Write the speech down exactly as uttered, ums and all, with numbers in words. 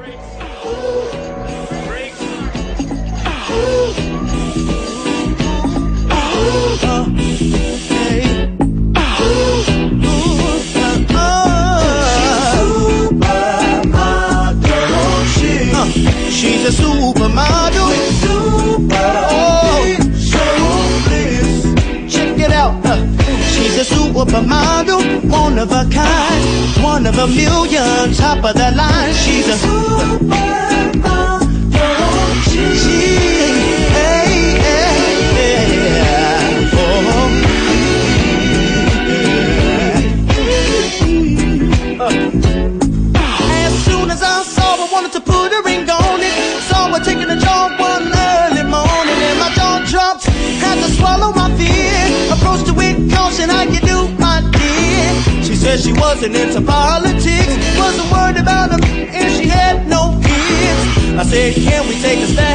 She's a supermodel. Oh, check it out. Uh, she's a supermodel, one of a kind, one of a million, top of the line. She's a supermodel. She, hey, hey, hey, oh. Uh, as soon as I saw her, wanted to put her in gold. Taking a jog one early morning and my jaw dropped, had to swallow my fear. Approached her with caution, how you do, my dear? She said she wasn't into politics, wasn't worried about them, and she had no kids. I said, can we take a stand?